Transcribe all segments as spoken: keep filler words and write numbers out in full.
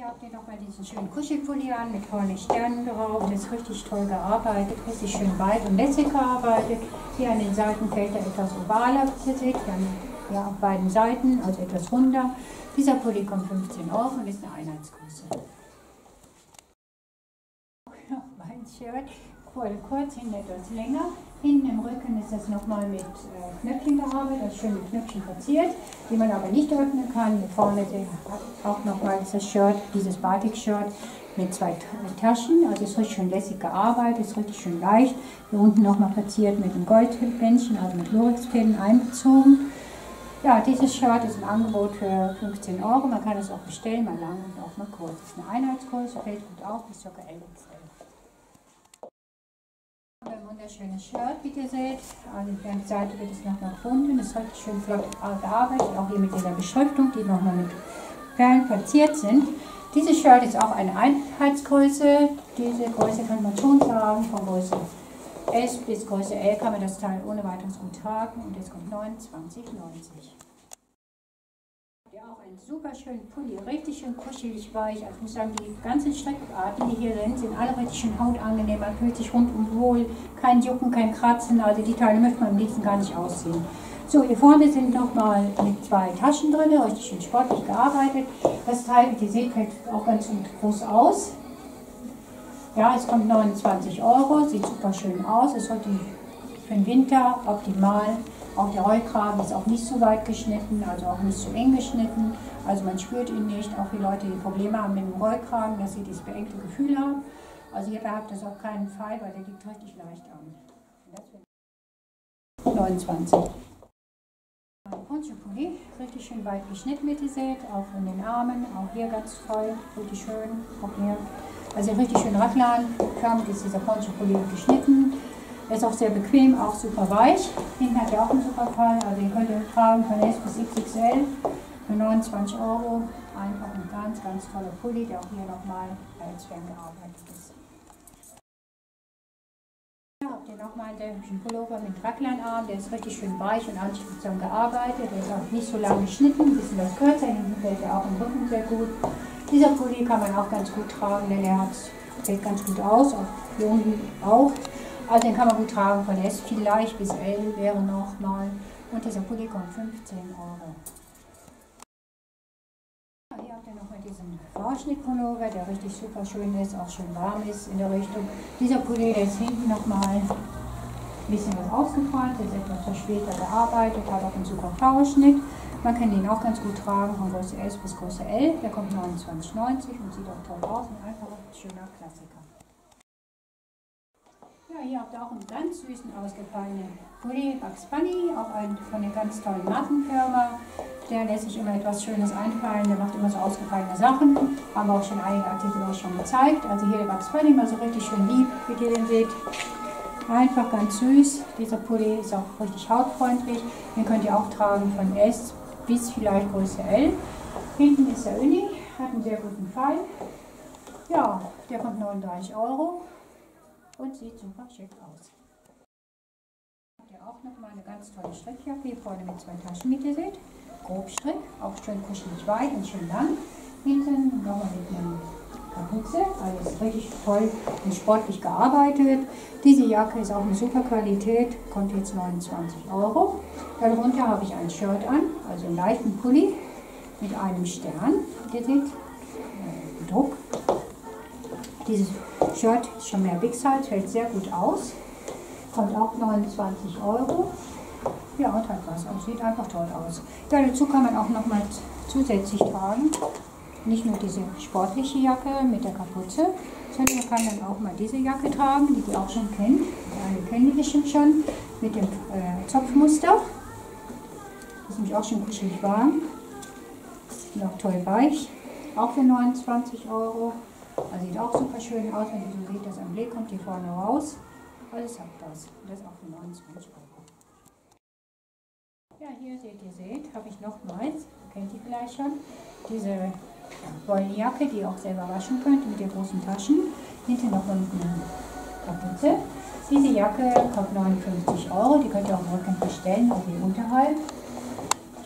habt ihr nochmal diesen schönen Kuschelpulli an mit tollen Sternen drauf. Das ist richtig toll gearbeitet, richtig schön weit und lässig gearbeitet. Hier an den Seiten fällt er etwas ovaler, wie ihr seht. Dann ja, auf beiden Seiten, also etwas runder. Dieser Pulli kommt fünfzehn Euro und ist eine Einheitsgröße. Mein Shirt, kurz, hinten etwas länger. Hinten im Rücken ist das nochmal mit äh, Knöpfchen gearbeitet, das ist schön mit Knöpfchen verziert, die man aber nicht öffnen kann. Hier vorne hat auch nochmal das Shirt, dieses Batik-Shirt mit zwei Taschen, also ist richtig schön lässig gearbeitet, ist richtig schön leicht. Hier unten nochmal verziert mit einem Goldbändchen, also mit Lurex-Fäden einbezogen. Ja, dieses Shirt ist ein Angebot für fünfzehn Euro, man kann es auch bestellen, mal lang und auch mal kurz. Das ist eine Einheitsgröße, fällt gut auf, bis ca. L X L. Ein wunderschönes Shirt, wie ihr seht. Also die ganze Seite wird es nochmal gefunden. Ist richtig schön flott gearbeitet. Auch hier mit dieser Beschriftung, die nochmal mit Perlen verziert sind. Dieses Shirt ist auch eine Einheitsgröße. Diese Größe kann man schon sagen. Von Größe S bis Größe L kann man das Teil ohne weiteres gut tragen. Und jetzt kommt neunundzwanzig neunzig. Ja, auch einen super schönen Pulli, richtig schön kuschelig weich. Also ich muss sagen, die ganzen Strickarten, die hier sind, sind alle richtig schön hautangenehm. Man fühlt sich rundum wohl, kein Jucken, kein Kratzen. Also die Teile möchte man am liebsten gar nicht ausziehen. So, hier vorne sind nochmal mit zwei Taschen drin, richtig schön sportlich gearbeitet. Das Teil, wie ihr seht, fällt auch ganz gut groß aus. Ja, es kommt neunundzwanzig Euro, sieht super schön aus. Ist heute für den Winter optimal. Auch der Rollkragen ist auch nicht so weit geschnitten, also auch nicht so eng geschnitten. Also man spürt ihn nicht, auch die Leute, die Probleme haben mit dem Rollkragen, dass sie dieses beengte Gefühl haben. Also ihr habt das auf keinen Fall, weil der liegt richtig leicht an. neunundzwanzig. Poncho-Pulli, richtig schön weit geschnitten, wie ihr seht, auch von den Armen, auch hier ganz toll, richtig schön, auch hier. Also richtig schön Raglan-förmig ist dieser Poncho-Pulli geschnitten. Er ist auch sehr bequem, auch super weich. Hinten hat er auch einen super Fall, also ihr könnt ihn tragen von S bis X X L für neunundzwanzig Euro. Einfach ein ganz, ganz toller Pulli, der auch hier nochmal als Fan gearbeitet ist. Hier habt ihr nochmal einen hübschen Pullover mit Raglanarm, der ist richtig schön weich und anspruchsvoll gearbeitet. Der ist auch nicht so lang geschnitten, ein bisschen was kürzer, hinten fällt er auch im Rücken sehr gut. Dieser Pulli kann man auch ganz gut tragen, denn er hat, sieht ganz gut aus, auch hier unten auch. Also den kann man gut tragen von S, vielleicht bis L wäre nochmal. Und dieser Pulli kommt fünfzehn Euro. Ja, hier habt ihr nochmal diesen Vorschnittpullover, der richtig super schön ist, auch schön warm ist in der Richtung. Dieser Pulli, der ist hinten nochmal ein bisschen was ausgefallen, der ist etwas verspätet gearbeitet, hat auch einen super V-Schnitt. Man kann den auch ganz gut tragen von Größe S bis Größe L. Der kommt neunundzwanzig neunzig und sieht auch toll aus. Ein einfacher, schöner Klassiker. Ja, hier habt ihr auch einen ganz süßen, ausgefallenen Pulli, Bugs Bunny, auch einen von der ganz tollen Markenfirma. Der lässt sich immer etwas Schönes einfallen, der macht immer so ausgefallene Sachen. Haben wir auch schon einige Artikel auch schon gezeigt. Also hier der Bugs Bunny, mal so richtig schön lieb, wie ihr den seht. Einfach ganz süß. Dieser Pulli ist auch richtig hautfreundlich. Den könnt ihr auch tragen von S bis vielleicht Größe L. Hinten ist der Uni, hat einen sehr guten Fall. Ja, der kommt neununddreißig Euro. Und sieht super schick aus. Habt ihr auch nochmal eine ganz tolle Strickjacke hier vorne mit zwei Taschen, wie ihr seht. Grobstrick, auch schön kuschelig weit und schön lang. Hinten nochmal mit einer Kapuze, alles richtig toll und sportlich gearbeitet. Diese Jacke ist auch eine super Qualität, kommt jetzt neunundzwanzig Euro. Darunter habe ich ein Shirt an, also einen leichten Pulli mit einem Stern, wie ihr seht, äh, Druck. Dieses Shirt ist schon mehr Big Size, fällt sehr gut aus. Kommt auch neunundzwanzig Euro. Ja, und hat was. Also sieht einfach toll aus. Ja, dazu kann man auch noch mal zusätzlich tragen. Nicht nur diese sportliche Jacke mit der Kapuze, sondern man kann dann auch mal diese Jacke tragen, die ihr auch schon kennt. Alle kennen die bestimmt schon, mit dem äh, Zopfmuster. Das ist nämlich auch schon kuschelig warm. Und auch toll weich. Auch für neunundzwanzig Euro. Also sieht auch super schön aus, wenn ihr so seht, das Emblem kommt hier vorne raus. Alles hat das. Und das auch für neunundzwanzig Euro. Ja, hier seht ihr, seht, habe ich nochmals, kennt ihr vielleicht schon, diese Wollenjacke, die ihr auch selber waschen könnt mit den großen Taschen. Hinten noch unten eine Kapuze. Diese Jacke kostet neunundfünfzig Euro, die könnt ihr auch im Rücken bestellen, auch hier unterhalb.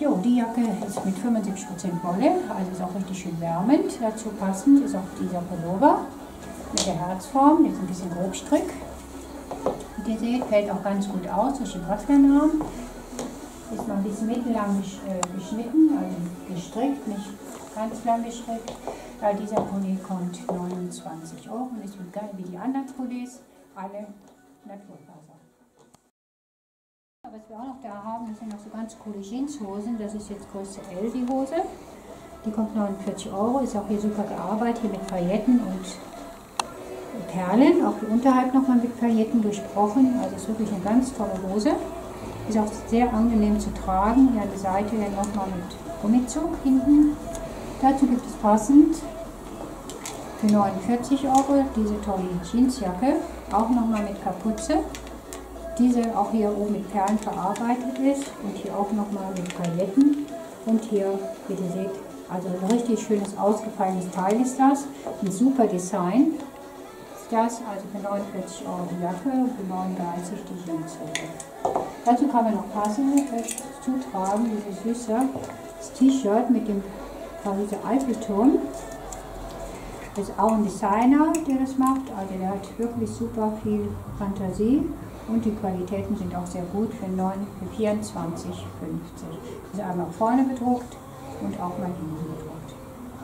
Jo, die Jacke ist mit fünfundsiebzig Prozent Wolle, also ist auch richtig schön wärmend. Dazu passend ist auch dieser Pullover mit der Herzform, jetzt ein bisschen Grobstrick. Wie ihr seht, fällt auch ganz gut aus durch den Radfernarm. Ist noch ein bisschen mittellang geschnitten, also gestrickt, nicht ganz lang gestrickt. Ja, dieser Pulli kostet neunundzwanzig Euro und ist wie die anderen Pullis, alle Naturfaser. Was wir auch noch da haben, das sind noch so ganz coole Jeanshosen. Das ist jetzt Größe L, die Hose. Die kommt neunundvierzig Euro, ist auch hier super gearbeitet, hier mit Pailletten und Perlen. Auch die Unterhalb nochmal mit Pailletten durchbrochen. Also ist wirklich eine ganz tolle Hose. Ist auch sehr angenehm zu tragen. Hier an der Seite dann nochmal mit Gummizug hinten. Dazu gibt es passend für neunundvierzig Euro diese tolle Jeansjacke. Auch nochmal mit Kapuze. Diese auch hier oben mit Perlen verarbeitet ist und hier auch nochmal mit Pailletten und hier, wie ihr seht, also ein richtig schönes ausgefallenes Teil ist das, ein super Design ist das, also für neunundvierzig Euro die Jacke und für neununddreißig die Jeanshose. Dazu kann man noch passend äh, zutragen, dieses süße T-Shirt mit dem Pariser Eiffelturm. Das ist auch ein Designer, der das macht, also der hat wirklich super viel Fantasie. Und die Qualitäten sind auch sehr gut für, für vierundzwanzig fünfzig. Das ist einmal vorne bedruckt und auch mal hinten bedruckt.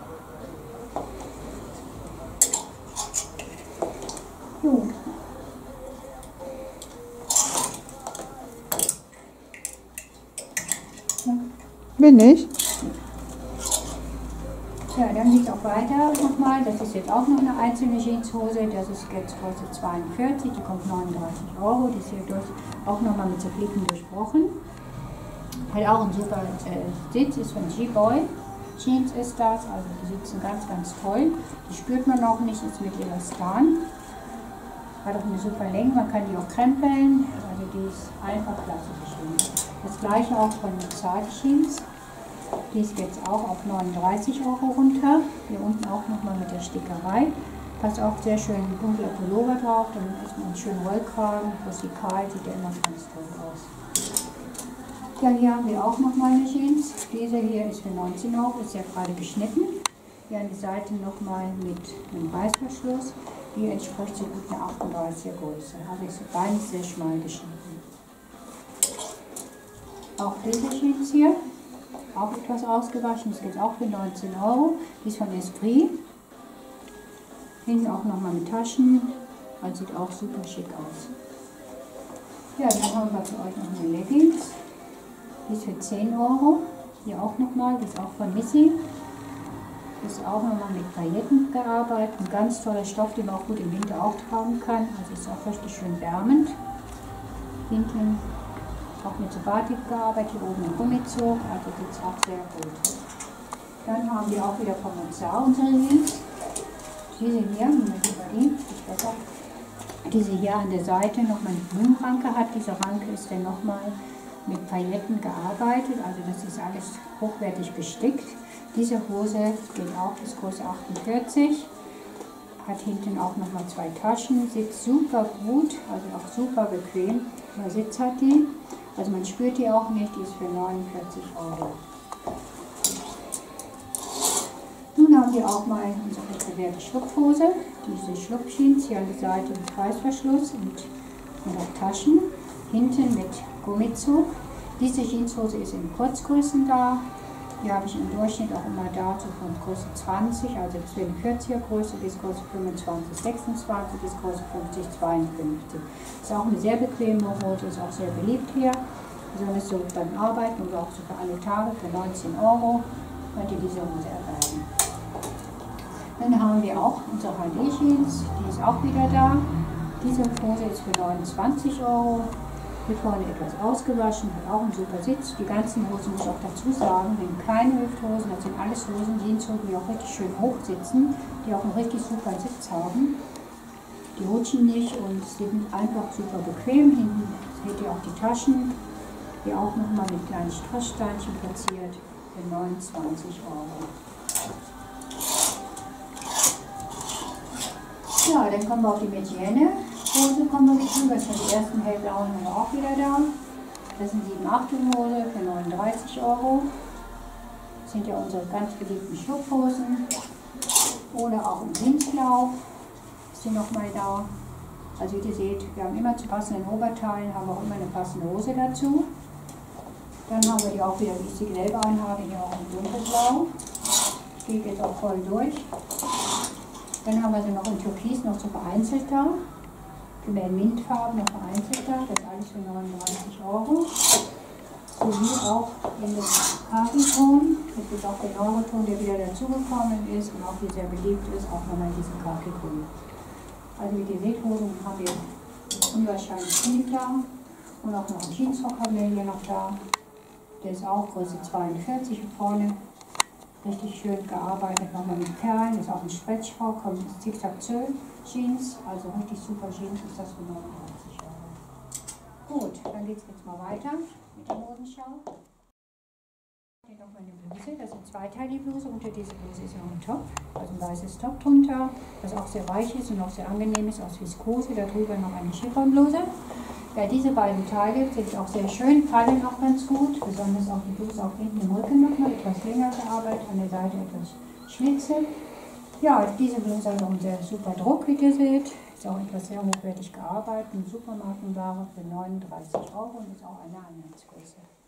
So. Ja. Bin ich. Ja, dann geht es auch weiter nochmal. Das ist jetzt auch noch eine einzelne Jeanshose. Das ist jetzt Größe zweiundvierzig, die kommt neununddreißig Euro. Die ist hier durch, auch nochmal mit so Flicken durchbrochen. Hat auch einen super äh, Sitz, ist von G-Boy. Jeans ist das, also die sitzen ganz, ganz toll. Die spürt man noch nicht, ist mit Elastan. Hat auch eine super Länge, man kann die auch krempeln. Also die ist einfach klasse geschrieben. Das gleiche auch von Zart Jeans. Die ist jetzt auch auf neununddreißig Euro runter. Hier unten auch nochmal mit der Stickerei. Passt auch sehr schön ein dunkler Pullover drauf. Dann ist man einen schönen Rollkragen. Rustikal sieht der immer ganz toll aus. Ja, hier haben wir auch nochmal eine Jeans. Diese hier ist für neunzehn Euro. Ist ja gerade geschnitten. Hier an die Seite nochmal mit einem Reißverschluss. Die entspricht so gut einer achtunddreißiger Größe. Also ist beides sehr schmal geschnitten. Auch diese Jeans hier. Auch etwas ausgewaschen, das geht auch für neunzehn Euro. Die ist von Esprit. Hinten auch nochmal mit Taschen. Also sieht auch super schick aus. Ja, dann haben wir für euch noch eine Leggings. Die ist für zehn Euro. Hier auch nochmal, die ist auch von Missy. Die ist auch nochmal mit Pailletten gearbeitet. Ein ganz toller Stoff, den man auch gut im Winter auch tragen kann. Also ist auch richtig schön wärmend. Hinten auch mit so Batik gearbeitet, hier oben ein Gummizug, also sieht es auch sehr gut. Dann haben wir auch wieder von Mozart unsere Jeans. Diese hier, Moment über die, ist besser. Diese hier an der Seite nochmal eine Blumenranke hat. Diese Ranke ist dann nochmal mit Pailletten gearbeitet, also das ist alles hochwertig bestickt. Diese Hose geht auch bis Größe achtundvierzig. Hat hinten auch nochmal zwei Taschen, sitzt super gut, also auch super bequem. Der Sitz hat die. Also man spürt die auch nicht, die ist für neunundvierzig Euro. Nun haben wir auch mal unsere bewährte Schlupfhose. Diese Schlupfjeans hier an der Seite mit Reißverschluss und mit Taschen. Hinten mit Gummizug. Diese Jeanshose ist in Kurzgrößen da. Die habe ich im Durchschnitt auch immer da, so von Größe zwanzig, also vierundzwanziger Größe bis Größe fünfundzwanzig, sechsundzwanzig bis Größe fünfzig, zweiundfünfzig. Ist auch eine sehr bequeme Hose, ist auch sehr beliebt hier. Besonders so beim Arbeiten oder auch so für alle Tage für neunzehn Euro könnt ihr diese Hose erwerben. Dann haben wir auch unsere H D-Jeans, die ist auch wieder da. Diese Hose ist für neunundzwanzig Euro. Hier vorne etwas ausgewaschen, hat auch einen super Sitz. Die ganzen Hosen, muss ich auch dazu sagen, sind keine Hüfthosen, das sind alles Hosen, Jeanshosen, die auch richtig schön hoch sitzen, die auch einen richtig super Sitz haben. Die rutschen nicht und sind einfach super bequem. Hinten seht ihr auch die Taschen, die auch nochmal mit kleinen Strasssteinchen platziert, für neunundzwanzig Euro. Ja, dann kommen wir auf die Medienne. Hose kommen wir mit drüber, das sind die ersten hellblauen haben wir auch wieder da. Das sind sieben Achtel Hose für neununddreißig Euro. Das sind ja unsere ganz beliebten Schlupfhosen. Oder auch im Pinslauf ist die nochmal da. Also wie ihr seht, wir haben immer zu passenden Oberteilen, haben auch immer eine passende Hose dazu. Dann haben wir die auch wieder, wie ich sie gelb anhabe, hier auch im dunkelblau. Geht jetzt auch voll durch. Dann haben wir sie noch in Türkis noch so vereinzelt da. Für mehr Mintfarben noch vereinzelt da. Das ist alles für neununddreißig Euro. Sowie auch in dem Khaki-Ton. Das ist auch der neue Ton, der wieder dazugekommen ist und auch hier sehr beliebt ist, auch nochmal diesen Khaki-Grün. Also wie ihr seht, Hosen haben wir unwahrscheinlich viel da. Und auch noch ein Jeansrock haben wir hier noch da. Der ist auch Größe zweiundvierzig vorne. Richtig schön gearbeitet, nochmal mit Perlen. Das ist auch ein Stretchrock, kommt mit Zickzack-Zöl Jeans. Also richtig super Jeans ist das für neununddreißig Euro. Gut, dann geht es jetzt mal weiter mit der Modenschau. Hier nochmal eine Bluse, das ist eine zweiteilige Bluse. Unter dieser Bluse ist noch ein Top, also ein weißes Top drunter, das auch sehr weich ist und auch sehr angenehm ist, aus Viskose. Darüber noch eine Chiffonbluse. Ja, diese beiden Teile sind auch sehr schön, fallen auch ganz gut, besonders auch die Bluse auch hinten im Rücken nochmal etwas länger gearbeitet, an der Seite etwas Schlitze. Ja, diese Bluse hat auch einen sehr super Druck, wie ihr seht. Ist auch etwas sehr hochwertig gearbeitet, eine Supermarkenware für neununddreißig Euro und ist auch eine Einheitsgröße.